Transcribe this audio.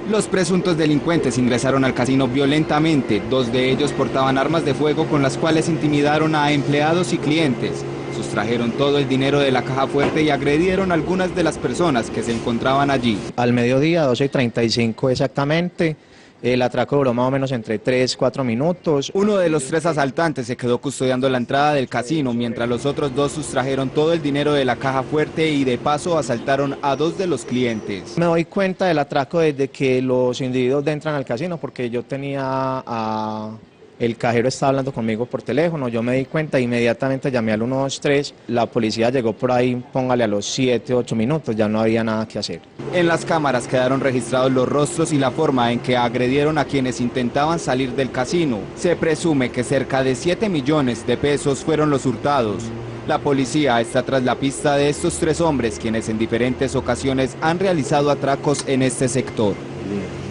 Los presuntos delincuentes ingresaron al casino violentamente. 2 de ellos portaban armas de fuego con las cuales intimidaron a empleados y clientes. Sustrajeron todo el dinero de la caja fuerte y agredieron a algunas de las personas que se encontraban allí. Al mediodía, 12:35 exactamente, el atraco duró más o menos entre 3-4 minutos. Uno de los 3 asaltantes se quedó custodiando la entrada del casino, mientras los otros 2 sustrajeron todo el dinero de la caja fuerte y de paso asaltaron a 2 de los clientes. Me doy cuenta del atraco desde que los individuos entran al casino, porque yo el cajero estaba hablando conmigo por teléfono, yo me di cuenta, inmediatamente llamé al 123, la policía llegó por ahí, póngale a los 7-8 minutos, ya no había nada que hacer. En las cámaras quedaron registrados los rostros y la forma en que agredieron a quienes intentaban salir del casino. Se presume que cerca de 7 millones de pesos fueron los hurtados. La policía está tras la pista de estos 3 hombres, quienes en diferentes ocasiones han realizado atracos en este sector.